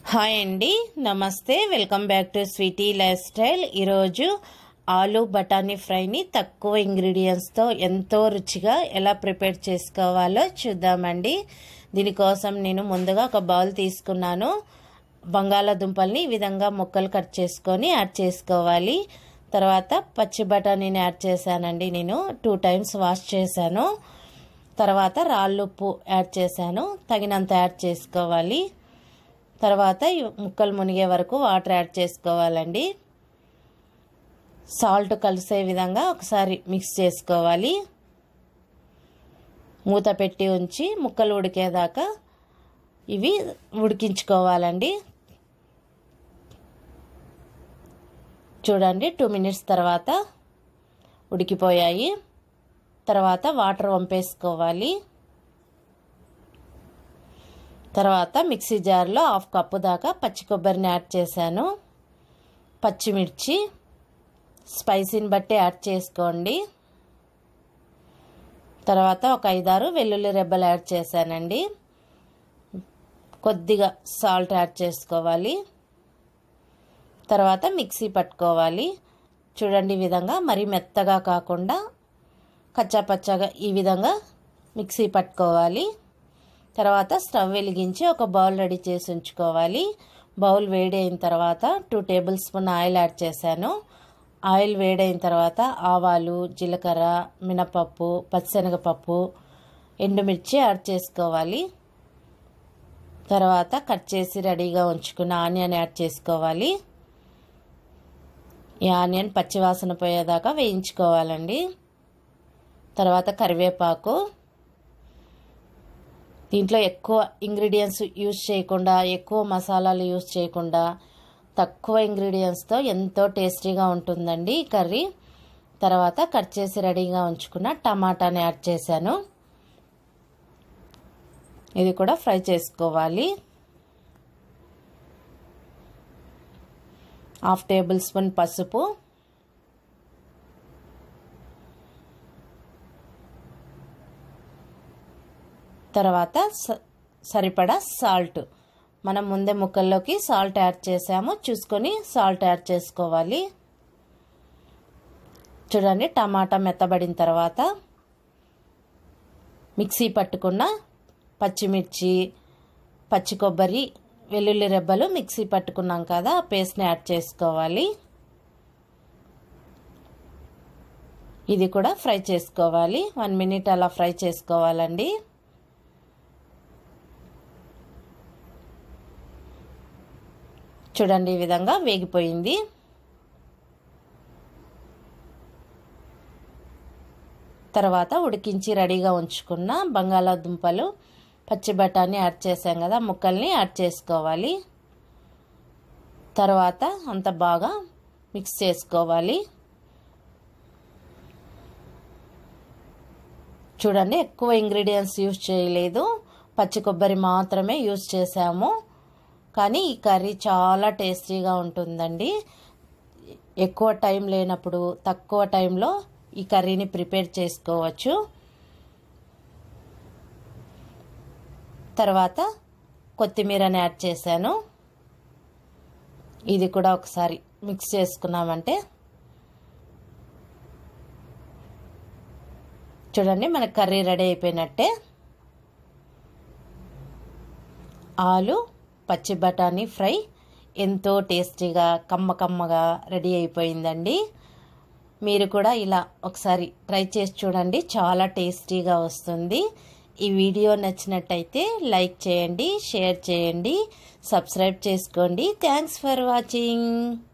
Hi అండి, నమస్తే. Welcome back to sweety lifestyle. ఈరోజు ఆలూ బఠానీ ఫ్రైని తక్కువ ఇంగ్రీడియంట్స్తో ఎంతో రుచిగా ఎలా ప్రిపేర్ చేసుకోవాలో చూద్దామండి. దీనికోసం నేను ముందుగా ఒక బౌల్ తీసుకున్నాను. బంగాళాదుంపల్ని ఈ విధంగా ముక్కలు కట్ చేసుకొని యాడ్ చేసుకోవాలి. తర్వాత పచ్చి బఠానీని యాడ్ చేశానండి. నేను 2 times వాష్ చేశాను. తర్వాత రాళ్ళుప్పు యాడ్ చేశాను, తగినంత యాడ్ చేసుకోవాలి. తర్వాత ముక్కలు మునిగే వరకు వాటర్ యాడ్ చేసుకోవాలండి. సాల్ట్ కలిసే విధంగా ఒకసారి మిక్స్ చేసుకోవాలి. మూత పెట్టి ఉంచి ముక్కలు ఉడికేదాకా ఇవి ఉడికించుకోవాలండి. చూడండి, 2 minutes తర్వాత ఉడికిపోయాయి. తర్వాత వాటర్ వంపేసుకోవాలి. తర్వాత మిక్సీ జార్లో 1/2 కప్పు దాకా పచ్చి కొబ్బరిని యాడ్ చేశాను. పచ్చిమిర్చి స్పైసీని బట్టి యాడ్ చేసుకోండి. తర్వాత ఒక 5-6 వెల్లుల్లి రెబ్బలు యాడ్ చేశానండి. కొద్దిగా సాల్ట్ యాడ్ చేసుకోవాలి. తర్వాత మిక్సీ పట్టుకోవాలి. చూడండి, ఈ విధంగా మరీ మెత్తగా కాకుండా కచ్చాపచ్చాగా ఈ విధంగా మిక్సీ పట్టుకోవాలి. తర్వాత స్టవ్ వెలిగించి ఒక బౌల్ రెడీ చేసి ఉంచుకోవాలి. బౌల్ వేడైన తర్వాత 2 tablespoon ఆయిల్ యాడ్ చేశాను. ఆయిల్ వేడైన తర్వాత ఆవాలు, జీలకర్ర, మినపప్పు, పచ్చిశనగపప్పు, ఎండుమిర్చి యాడ్ చేసుకోవాలి. తర్వాత కట్ చేసి రెడీగా ఉంచుకున్న ఆనియన్ యాడ్ చేసుకోవాలి. ఈ ఆనియన్ పచ్చివాసన పోయేదాకా వేయించుకోవాలండి. తర్వాత కరివేపాకు. దీంట్లో ఎక్కువ ఇంగ్రీడియంట్స్ యూజ్ చేయకుండా, ఎక్కువ మసాలాలు యూజ్ చేయకుండా, తక్కువ ఇంగ్రీడియంట్స్తో ఎంతో టేస్టీగా ఉంటుందండి ఈ కర్రీ. తర్వాత కట్ చేసి రెడీగా ఉంచుకున్న టమాటాని యాడ్ చేశాను. ఇది కూడా ఫ్రై చేసుకోవాలి. 1/2 tablespoon పసుపు, తర్వాత సరిపడా సాల్ట్. మనం ముందే ముక్కల్లోకి సాల్ట్ యాడ్ చేసాము, చూసుకొని సాల్ట్ యాడ్ చేసుకోవాలి. చూడండి, టమాటా మెత్తబడిన తర్వాత మిక్సీ పట్టుకున్న పచ్చిమిర్చి, పచ్చి కొబ్బరి, వెల్లుల్లి రెబ్బలు మిక్సీ పట్టుకున్నాం కదా, ఆ పేస్ట్ని యాడ్ చేసుకోవాలి. ఇది కూడా ఫ్రై చేసుకోవాలి. 1 minute అలా ఫ్రై చేసుకోవాలండి. చూడండి, ఈ విధంగా వేగిపోయింది. తర్వాత ఉడికించి రెడీగా ఉంచుకున్న బంగాళాదుంపలు, పచ్చి బఠానీ యాడ్ చేసాం కదా, ముక్కల్ని యాడ్ చేసుకోవాలి. తర్వాత అంత బాగా మిక్స్ చేసుకోవాలి. చూడండి, ఎక్కువ ఇంగ్రీడియంట్స్ యూజ్ చేయలేదు, పచ్చి కొబ్బరి మాత్రమే యూజ్ చేసాము. కానీ ఈ కర్రీ చాలా టేస్టీగా ఉంటుందండి. ఎక్కువ టైం లేనప్పుడు తక్కువ టైంలో ఈ కర్రీని ప్రిపేర్ చేసుకోవచ్చు. తర్వాత కొత్తిమీరని యాడ్ చేశాను. ఇది కూడా ఒకసారి మిక్స్ చేసుకున్నామంటే చూడండి, మన కర్రీ రెడీ అయిపోయినట్టే. ఆలు పచ్చి బఠానీ ఫ్రై ఎంతో టేస్టీగా కమ్మగా రెడీ అయిపోయిందండి. మీరు కూడా ఇలా ఒకసారి ట్రై చేసి చూడండి, చాలా టేస్టీగా వస్తుంది. ఈ వీడియో నచ్చినట్టయితే లైక్ చేయండి, షేర్ చేయండి, సబ్స్క్రైబ్ చేసుకోండి. Thanks for watching.